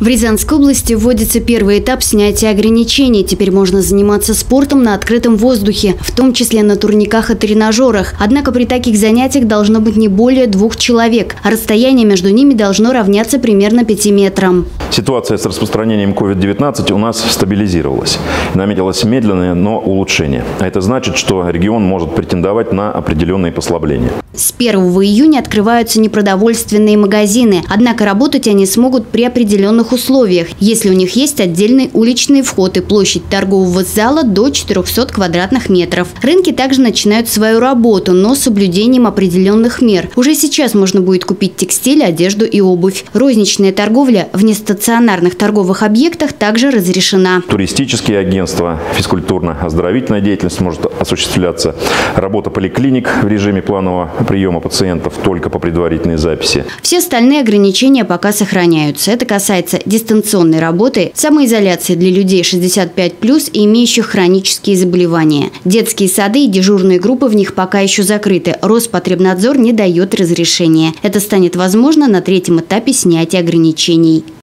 В Рязанской области вводится первый этап снятия ограничений. Теперь можно заниматься спортом на открытом воздухе, в том числе на турниках и тренажерах. Однако при таких занятиях должно быть не более 2 человек, а расстояние между ними должно равняться примерно 5 метрам. Ситуация с распространением COVID-19 у нас стабилизировалась. Наметилось медленное, но улучшение. А это значит, что регион может претендовать на определенные послабления. С 1 июня открываются непродовольственные магазины, однако работать они смогут при определенных условиях, если у них есть отдельный уличный вход и площадь торгового зала до 400 квадратных метров. Рынки также начинают свою работу, но с соблюдением определенных мер. Уже сейчас можно будет купить текстиль, одежду и обувь. Розничная торговля в нестационарных торговых объектах также разрешена. Туристические агентства, физкультурно-оздоровительная деятельность может осуществляться. Работа поликлиник в режиме планового приема пациентов только по предварительной записи. Все остальные ограничения пока сохраняются. Это касается дистанционной работы, самоизоляции для людей 65+ и имеющих хронические заболевания. Детские сады и дежурные группы в них пока еще закрыты. Роспотребнадзор не дает разрешения. Это станет возможно на 3-м этапе снятия ограничений.